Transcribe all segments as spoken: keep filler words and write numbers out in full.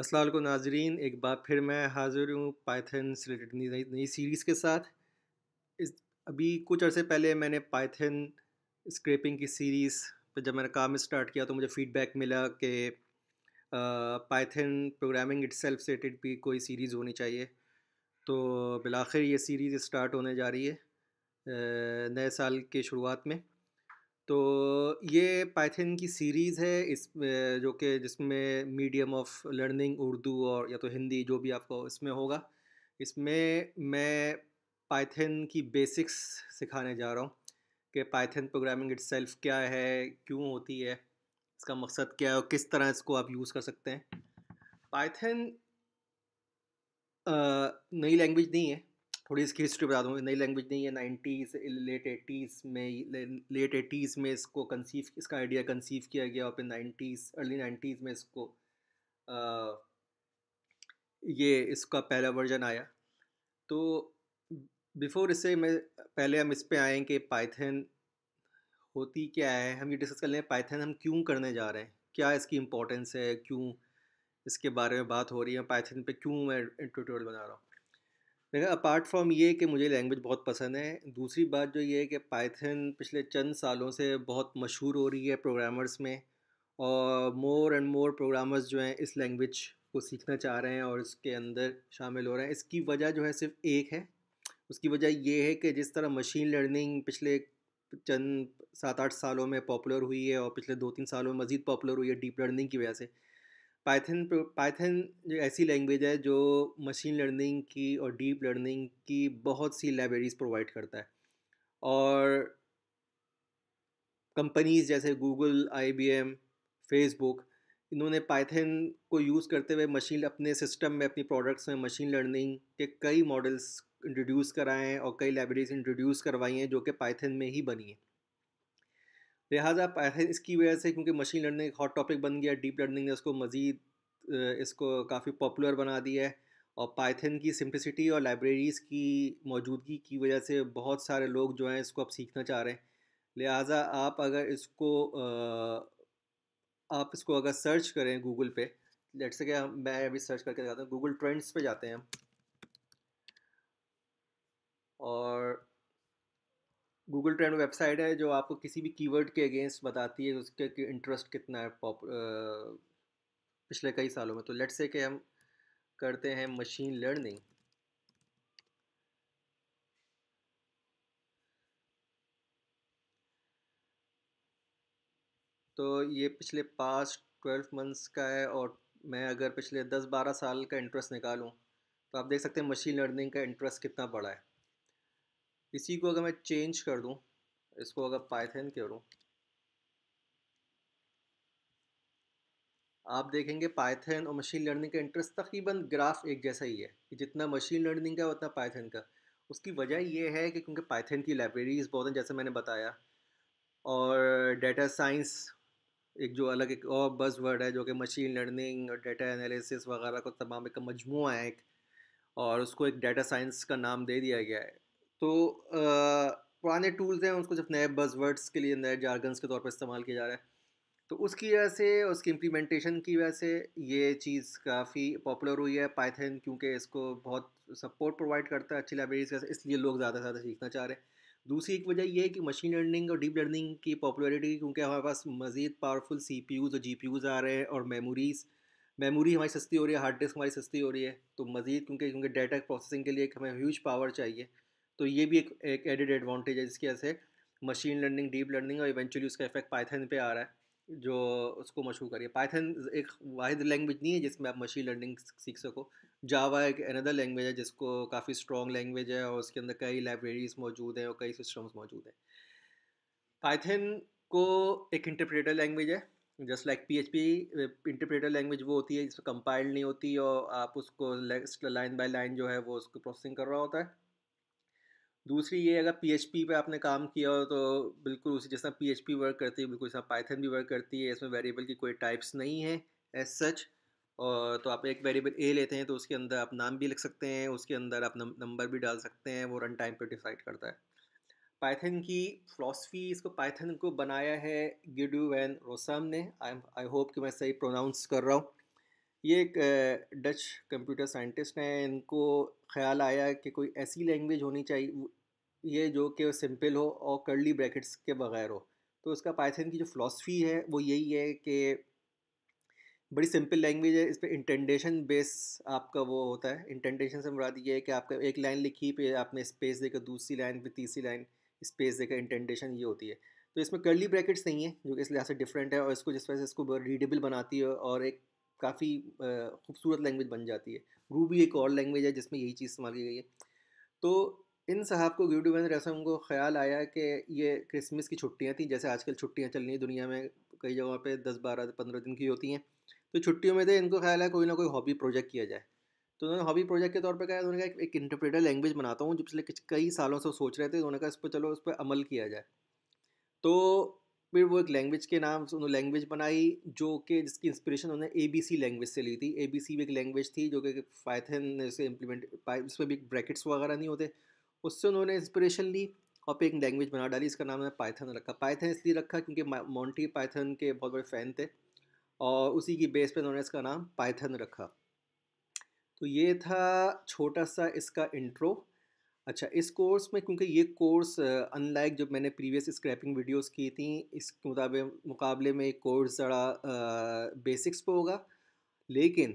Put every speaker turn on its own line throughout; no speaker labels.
अस्सलाम वालेकुम नाजरीन, एक बार फिर मैं हाज़िर हूँ पाइथन से रिलेटेड नई नई सीरीज़ के साथ। इस अभी कुछ अरसे पहले मैंने पाइथन स्क्रैपिंग की सीरीज़ पे जब मैंने काम स्टार्ट किया तो मुझे फ़ीडबैक मिला कि पाइथन प्रोग्रामिंग इटसेल्फ से रिलेटेड भी कोई सीरीज़ होनी चाहिए। तो बिलाखिर ये सीरीज़ स्टार्ट होने जा रही है अ, नए साल के शुरुआत में। तो ये पाइथन की सीरीज़ है इस अ, जो कि जिसमें मीडियम ऑफ लर्निंग उर्दू और या तो हिंदी जो भी आपको इसमें होगा। इसमें मैं पाइथन की बेसिक्स सिखाने जा रहा हूँ कि पाइथन प्रोग्रामिंग इटसेल्फ क्या है, क्यों होती है, इसका मकसद क्या है और किस तरह इसको आप यूज़ कर सकते हैं। पाइथन अ, नई लैंग्वेज नहीं है। थोड़ी इसकी हिस्ट्री बता दूँ, नई लैंग्वेज नहीं है। नाइन्टीज़ लेट एटीज़ में ले, लेट एटीज़ में इसको कंसीव इसका आइडिया कंसीव किया गया और फिर नाइन्टीज़ अर्ली नाइन्टीज़ में इसको अ, ये इसका पहला वर्जन आया। तो बिफोर इससे मैं पहले हम इस पे आए कि पाइथन होती क्या है, हम ये डिस्कस कर लें पाइथन हम क्यों करने जा रहे हैं, क्या इसकी इम्पोर्टेंस है, क्यों इसके बारे में बात हो रही है, पाइथन पे क्यों मैं ट्यूटोरियल बना रहा हूँ। देखा, अपार्ट फ्रॉम ये कि मुझे लैंग्वेज बहुत पसंद है, दूसरी बात जो ये है कि पाइथन पिछले चंद सालों से बहुत मशहूर हो रही है प्रोग्रामर्स में। और मोर एंड मोर प्रोग्रामर्स जो हैं इस लैंग्वेज को सीखना चाह रहे हैं और इसके अंदर शामिल हो रहे हैं। इसकी वजह जो है सिर्फ एक है। उसकी वजह ये है कि जिस तरह मशीन लर्निंग पिछले चंद सात आठ सालों में पॉपुलर हुई है और पिछले दो तीन सालों में मज़ीद पॉपुलर हुई है डीप लर्निंग की वजह से, पाइथन पाइथन जो ऐसी लैंग्वेज है जो मशीन लर्निंग की और डीप लर्निंग की बहुत सी लाइब्रेरीज प्रोवाइड करता है। और कंपनीज जैसे गूगल, आईबीएम, फेसबुक, इन्होंने पाइथन को यूज़ करते हुए मशीन अपने सिस्टम में अपनी प्रोडक्ट्स में मशीन लर्निंग के कई मॉडल्स इंट्रोड्यूस कराए हैं और कई लाइब्रेरीज इंट्रोड्यूस करवाई हैं जो कि पाइथन में ही बनी है। लिहाजा पाइथन इसकी वजह से, क्योंकि मशीन लर्निंग एक हॉट टॉपिक बन गया, डीप लर्निंग ने उसको मज़ीद इसको काफ़ी पॉपुलर बना दिया है। और पाइथन की सिंप्लिसिटी और लाइब्रेरीज़ की मौजूदगी की वजह से बहुत सारे लोग जो हैं इसको अब सीखना चाह रहे हैं। लिहाजा आप अगर इसको अ, आप इसको अगर सर्च करें गूगल पे, लेट्स से क्या, मैं अभी सर्च करके दिखाता हूँ, गूगल ट्रेंड्स पे जाते हैं हम। और गूगल ट्रेंड वेबसाइट है जो आपको किसी भी कीवर्ड के अगेंस्ट बताती है उसके इंटरेस्ट कितना है पॉप अ, पिछले कई सालों में। तो लेट्स से कि हम करते हैं मशीन लर्निंग। तो ये पिछले पास्ट ट्वेल्व मंथ्स का है और मैं अगर पिछले दस बारह साल का इंटरेस्ट निकालूं तो आप देख सकते हैं मशीन लर्निंग का इंटरेस्ट कितना बड़ा है। इसी को अगर मैं चेंज कर दूं, इसको अगर पाइथन करूं, आप देखेंगे पाइथन और मशीन लर्निंग का इंटरेस्ट तकरीबन ग्राफ एक जैसा ही है कि जितना मशीन लर्निंग का उतना पाइथन का। उसकी वजह ये है कि क्योंकि पाइथन की लाइब्रेरीज बहुत हैं जैसे मैंने बताया, और डेटा साइंस एक जो अलग एक और बज़ वर्ड है जो कि मशीन लर्निंग और डेटा एनालिसिस वगैरह को तमाम एक मजमूआ है एक, और उसको एक डेटा साइंस का नाम दे दिया गया है। तो अ, पुराने टूल्स हैं उसको सिर्फ नए बज़ वर्ड्स के लिए, नए जार्गन्स के तौर पर इस्तेमाल किया जा रहा है। तो उसकी वजह से, उसकी इम्प्लीमेंटेशन की वजह से ये चीज़ काफ़ी पॉपुलर हुई है पाइथन, क्योंकि इसको बहुत सपोर्ट प्रोवाइड करता है अच्छी लाइब्रेरीज का, इसलिए लोग ज़्यादा से ज़्यादा सीखना चाह रहे हैं। दूसरी एक वजह ये है कि मशीन लर्निंग और डीप लर्निंग की पॉपुलैरिटी, क्योंकि हमारे पास मज़ीद पावरफुल सी पी यूज़ और जी पी यूज़ आ रहे हैं और मेमोरीज मेमोरी हमारी सस्ती हो रही है, हार्ड डिस्क हमारी सस्ती हो रही है। तो मज़ीद क्योंकि क्योंकि डाटा प्रोसेसिंग के लिए एक हमें ह्यूज पावर चाहिए। तो ये भी एक एक एडेड एडवांटेज है जिसकी वजह से मशीन लर्निंग, डीप लर्निंग और इवेंचुअली उसका इफेक्ट पाइथन पे आ रहा है जो उसको मशहूर करिए। पाइथन एक वाहिद लैंग्वेज नहीं है जिसमें आप मशीन लर्निंग सीख सको। जावा एक अनदर लैंग्वेज है जिसको काफ़ी स्ट्रॉन्ग लैंग्वेज है और उसके अंदर कई लाइब्रेरीज मौजूद हैं और कई सिस्टम्स मौजूद हैं। पाइथन को एक इंटरप्रेटर लैंग्वेज है, just like P H P. Interpreter language वो होती है जिसमें कंपाइल नहीं होती और आप उसको लाइन बाय लाइन जो है वो उसको प्रोसेसिंग कर रहा होता है। दूसरी ये, अगर पी एच पी पे आपने काम किया हो तो बिल्कुल उसी जिस तरह पी एच पी वर्क करती है बिल्कुल इस तरह पाइथन भी वर्क करती है। इसमें वेरिएबल की कोई टाइप्स नहीं है एज सच। और तो आप एक वेरिएबल ए लेते हैं तो उसके अंदर आप नाम भी लिख सकते हैं, उसके अंदर आप नंबर भी डाल सकते हैं, वो रन टाइम पर डिसाइड करता है। पाइथन की फ़िलासफ़ी, इसको पाइथन को बनाया है गिडू वैन रोसम ने। आई आई होप कि मैं सही प्रोनाउंस कर रहा हूँ। ये एक डच कंप्यूटर साइंटिस्ट हैं, इनको ख्याल आया कि कोई ऐसी लैंग्वेज होनी चाहिए ये जो कि सिंपल हो और कर्ली ब्रैकेट्स के बगैर हो। तो उसका पाइथन की जो फ़िलासफ़ी है वो यही है कि बड़ी सिंपल लैंग्वेज है, इस पे इंटेंडेशन बेस आपका वो होता है। इंटेंडेशन से मुराद ये है कि आपका एक लाइन लिखी पे आपने स्पेस देकर दूसरी लाइन पे तीसरी लाइन स्पेस देकर इंटेंडेशन ये होती है। तो इसमें कर्ली ब्रैकेट्स नहीं है जो कि इस लिहाज से डिफरेंट है और इसको जिस वजह से इसको रीडेबल बनाती है और एक काफ़ी खूबसूरत लैंग्वेज बन जाती है। रूबी एक और लैंग्वेज है जिसमें यही चीज़ इस्तेमाल की गई है। तो इन साहब को वीडियो बन रहे उनको ख्याल आया कि ये क्रिसमस की छुट्टियां थी, जैसे आजकल छुट्टियां चल रही हैं दुनिया में, कई जगहों पे दस बारह पंद्रह दिन की होती हैं। तो छुट्टियों में थे, इनको ख्याल है कोई ना कोई हॉबी प्रोजेक्ट किया जाए। तो उन्होंने हॉबी प्रोजेक्ट के तौर पे कहा, उन्होंने कहा एक इंटरप्रेटर लैंग्वेज बनाता हूँ, जो पिछले कई सालों से सोच रहे थे। उन्होंने कहा इस पर चलो उस पर अमल किया जाए। तो फिर वो एक लैंग्वेज के नाम से उन्होंने लैंग्वेज बनाई जो कि जिसकी इंस्पिरेशन उन्होंने ए बी सी लैंग्वेज से ली थी। ए बी सी भी एक लैंग्वेज थी जो कि पाइथन से इम्प्लीमेंट, इसमें भी ब्रैकेट्स वगैरह नहीं होते, उससे उन्होंने इंस्पिरेशन ली और पे एक लैंग्वेज बना डाली। इसका नाम है पाइथन रखा। पाइथन इसलिए रखा क्योंकि मोंटी पाइथन के बहुत बड़े फ़ैन थे और उसी की बेस पे उन्होंने इसका नाम पाइथन रखा। तो ये था छोटा सा इसका इंट्रो। अच्छा, इस कोर्स में क्योंकि ये कोर्स अनलाइक जब मैंने प्रीवियस स्क्रैपिंग वीडियोस की थी, इस मुताबिक मुकाबले में एक कोर्स ज़रा बेसिक्स पे होगा, लेकिन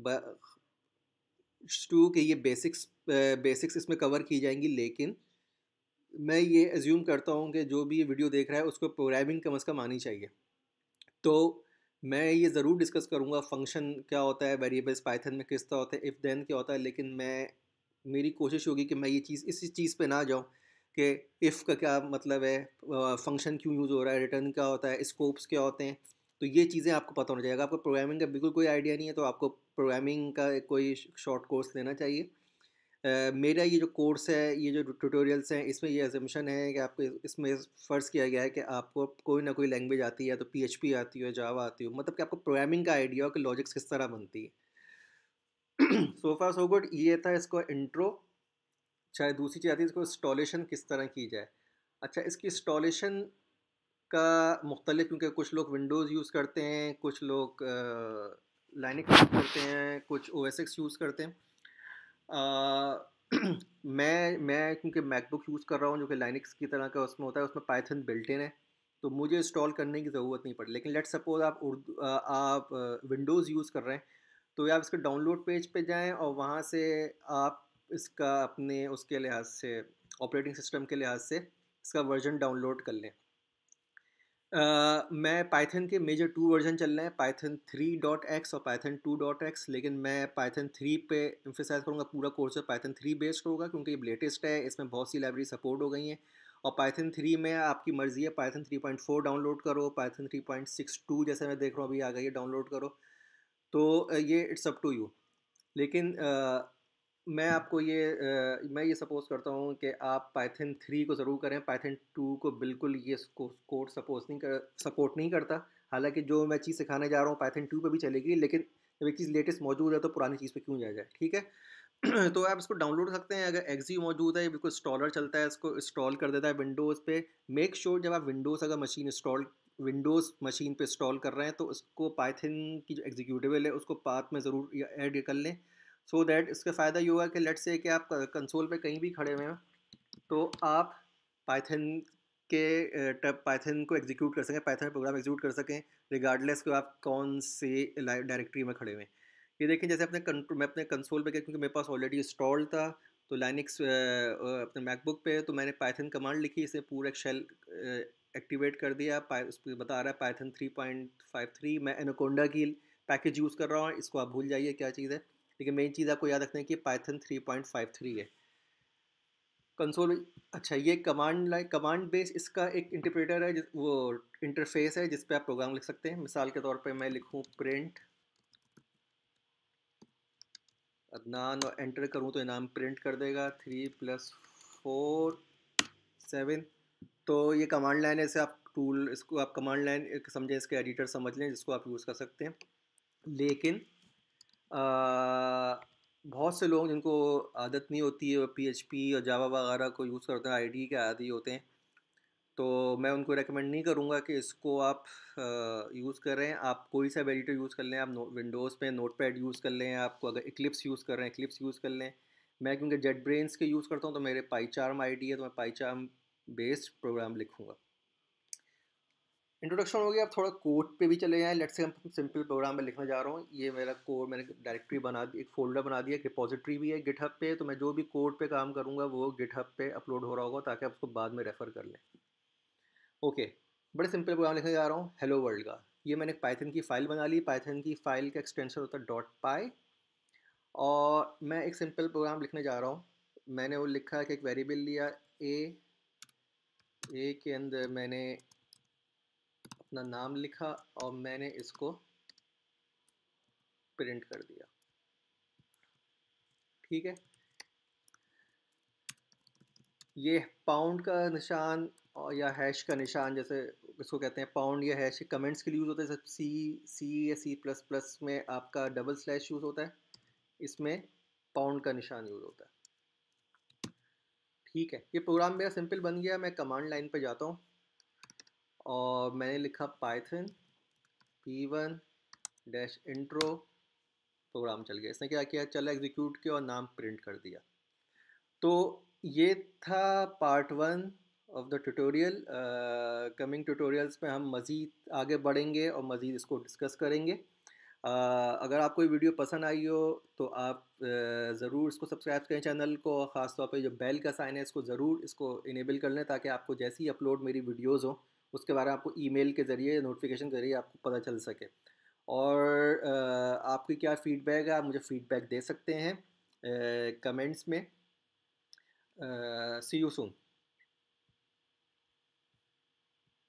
टू कि ये बेसिक्स बेसिक्स इसमें कवर की जाएंगी, लेकिन मैं ये एज्यूम करता हूँ कि जो भी ये वीडियो देख रहा है उसको प्रोग्रामिंग कम अज़ कम आनी चाहिए। तो मैं ये ज़रूर डिस्कस करूँगा फंक्शन क्या होता है, वेरिएबल्स पाइथन में किस तरह होता है, इफ़ देन क्या होता है, लेकिन मैं मेरी कोशिश होगी कि मैं ये चीज़ इस चीज़ पे ना जाऊँ कि इफ़ का क्या मतलब है, फंक्शन क्यों यूज़ हो रहा है, रिटर्न क्या होता है, स्कोप्स क्या होते हैं। तो ये चीज़ें आपको पता होना चाहिए। अगर आपको प्रोग्रामिंग का बिल्कुल कोई आइडिया नहीं है तो आपको प्रोग्रामिंग का कोई शॉर्ट कोर्स लेना चाहिए। Uh, मेरा ये जो कोर्स है, ये जो ट्यूटोरियल्स हैं, इसमें ये अजम्पशन है कि आपको इसमें फ़र्ज़ किया गया है कि आपको कोई ना कोई लैंग्वेज आती है, तो पी एच पी आती हो, जावा आती हो, मतलब कि आपको प्रोग्रामिंग का आइडिया हो कि लॉजिक्स किस तरह बनती है। सो फार सो गुड, ये था इसको इंट्रो। शायद दूसरी चीज़ आती है इसको इंस्टॉलेशन किस तरह की जाए। अच्छा, इसकी इंस्टॉलेशन का मुख्तलिफ, क्योंकि कुछ लोग विंडोज़ यूज़ करते हैं, कुछ लोग लाइनक्स यूज़ करते हैं, कुछ ओ एस एक्स यूज़ करते हैं। आ, मैं मैं क्योंकि मैकबुक यूज़ कर रहा हूँ जो कि लाइनक्स की तरह का उसमें होता है, उसमें पाइथन बिल्ट इन है, तो मुझे इंस्टॉल करने की ज़रूरत नहीं पड़ी। लेकिन लेट सपोज आप उर्दू आप विंडोज़ यूज़ कर रहे हैं, तो आप इसके डाउनलोड पेज पे जाएं और वहाँ से आप इसका अपने उसके लिहाज से, ऑपरेटिंग सिस्टम के लिहाज से इसका वर्जन डाउनलोड कर लें। Uh, मैं पाइथन के मेजर टू वर्जन चल रहे हैं, पाइथन थ्री डॉट एक्स और पाइथन टू डॉट एक्स, लेकिन मैं पाइथन थ्री पे एम्फेसाइज करूँगा। पूरा कोर्स है पाइथन थ्री बेस्ड होगा क्योंकि ये लेटेस्ट है, इसमें बहुत सी लाइब्रेरी सपोर्ट हो गई हैं। और पाइथन थ्री में आपकी मर्ज़ी है, Python three point four download करो, Python three point six two जैसे मैं देख रहा हूँ अभी आ गई है, डाउनलोड करो। तो ये इट्स अप टू यू। लेकिन uh, मैं आपको ये आ, मैं ये सपोज करता हूँ कि आप पाइथन थ्री को ज़रूर करें। पाइथन टू को बिल्कुल ये कोड सपोज नहीं कर सपोर्ट नहीं करता। हालांकि जो मैं चीज़ सिखाने जा रहा हूँ पाइथन टू पे भी चलेगी, लेकिन जब एक चीज़ लेटेस्ट मौजूद है तो पुरानी चीज़ पे क्यों जाया जाए, ठीक है। तो आप इसको डाउनलोड कर सकते हैं। अगर एक्जी मौजूद है, ये बिल्कुल इंस्टॉलर चलता है, इसको इंस्टॉल कर देता है विंडोज़ पे। मेक श्योर जब आप विंडोज़ अगर मशीन इंस्टॉल विंडोज़ मशीन पे इंस्टॉल कर रहे हैं तो उसको पाइथन की जो एग्जीक्यूटिबल है उसको पाथ में ज़रूर ऐड कर लें। सो so दैट इसका फ़ायदा ये होगा कि लेट्स से कि आप कंसोल पे कहीं भी खड़े हुए हैं तो आप पाइथन के टब पाइथन को एग्जीक्यूट कर सकें, पाइथन प्रोग्राम एग्जीक्यूट कर सकें, रिगार्डलेस कि आप कौन से डायरेक्टरी में खड़े हुए हैं। ये देखें जैसे अपने मैं अपने कंसोल पे गया क्योंकि मेरे पास ऑलरेडी इंस्टॉल था, तो लाइनक्स अपने मैकबुक पे, तो मैंने पाइथन कमांड लिखी, इसे पूरा एक शेल एक्टिवेट कर दिया। उस पर बता रहा है Python three point five three. मैं एनाकोंडा की पैकेज यूज़ कर रहा हूँ, इसको आप भूल जाइए क्या चीज़ है, लेकिन मेन चीज़ आपको याद रखना है कि Python three point five three है कंसोल। अच्छा, ये कमांड लाइक कमांड बेस इसका एक इंटरप्रेटर है, जिस वो इंटरफेस है जिस पे आप प्रोग्राम लिख सकते हैं। मिसाल के तौर पे मैं लिखूँ प्रिंट अदनान और एंटर करूँ तो इनाम प्रिंट कर देगा थ्री प्लस फोर सेवन। तो ये कमांड लाइन है, इसे आप टूल इसको आप कमांड लाइन समझें, इसके एडिटर समझ लें जिसको आप यूज़ कर सकते हैं। लेकिन आ, बहुत से लोग जिनको आदत नहीं होती है, पी एच पी और जावा वगैरह को यूज़ करते हैं, आई डी के आदी होते हैं, तो मैं उनको रेकमेंड नहीं करूँगा कि इसको आप यूज़ कर रहे हैं। आप कोई सा एडिटर यूज़ कर लें, आप विंडोज़ पे नोटपैड यूज़ कर लें, आपको अगर इक्लिप्स यूज़ कर रहे हैं इक्लिप्स यूज़ कर लें। मैं क्योंकि जेट ब्रेन्स के यूज़ करता हूँ तो मेरे पाईचार्म आईडी है, तो मैं पाईचार्म बेस्ड प्रोग्राम लिखूँगा। इंट्रोडक्शन हो गया, अब थोड़ा कोड पे भी चले जाएँ। लेट्स से हम सिंपल प्रोग्राम में लिखने जा रहा हूँ। ये मेरा कोड, मैंने डायरेक्टरी बना दी, एक फ़ोल्डर बना दिया, एक रिपॉजिटरी भी है गिटहब पे। तो मैं जो भी कोड पे काम करूँगा वो गिटहब पे अपलोड हो रहा होगा, ताकि आप उसको बाद में रेफ़र कर लें। ओके, बड़े सिंपल प्रोग्राम लिखने जा रहा हूँ हेलो वर्ल्ड का। ये मैंने पाइथन की फ़ाइल बना ली। पाइथन की फ़ाइल का एक्सटेंशन होता है डॉट पाई, और मैं एक सिंपल प्रोग्राम लिखने जा रहा हूँ। मैंने वो लिखा कि एक वेरिएबल लिया ए, ए के अंदर मैंने अपना नाम लिखा और मैंने इसको प्रिंट कर दिया। ठीक है, ये पाउंड का निशान और या हैश का निशान, जैसे इसको कहते हैं पाउंड या हैश, कमेंट्स के लिए यूज़ होता है। जैसे सी सी या सी प्लस प्लस में आपका डबल स्लैश यूज़ होता है, इसमें पाउंड का निशान यूज़ होता है। ठीक है, ये प्रोग्राम मेरा सिंपल बन गया। मैं कमांड लाइन पे जाता हूँ और मैंने लिखा Python P one dash intro. Program चल गया। इसने क्या किया, चला एग्जीक्यूट किया और नाम प्रिंट कर दिया। तो ये था part one of the tutorial. Coming tutorials में हम मज़ीद आगे बढ़ेंगे और मज़ीद इसको डिस्कस करेंगे। uh, अगर आपको ये वीडियो पसंद आई हो तो आप uh, ज़रूर इसको सब्सक्राइब करें चैनल को, और ख़ास तौर पे जो बेल का साइन है इसको ज़रूर इसको इनेबल कर लें, ताकि आपको जैसे ही अपलोड मेरी वीडियोज़ हो उसके बारे में आपको ईमेल के ज़रिए, नोटिफिकेशन के ज़रिए आपको पता चल सके। और uh, आपकी क्या फ़ीडबैक है, आप मुझे फ़ीडबैक दे सकते हैं कमेंट्स में। See you soon.